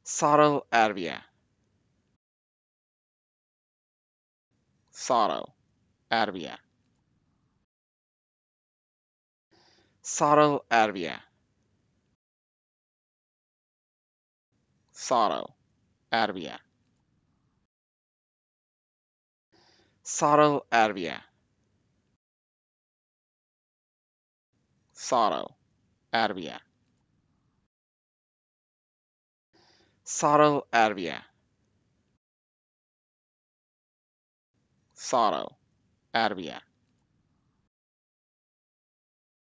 Sarıl Erbiye. Sarıl Erbiye. Sarıl Erbiye. Sarıl Erbiye. Sarıl Erbiye. Sarıl Erbiye. Sarıl Erbiye. Sarıl Erbiye.